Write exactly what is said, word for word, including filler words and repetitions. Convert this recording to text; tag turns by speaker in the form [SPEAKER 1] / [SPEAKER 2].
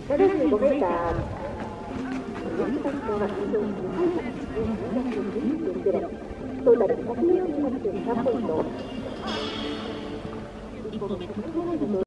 [SPEAKER 1] ななじゅうごメーター。四番線は非常に高いですね。ななじゅうにてんゼロ。トータルひゃくよんじゅうはちてんさんポイント。いっぽんめ、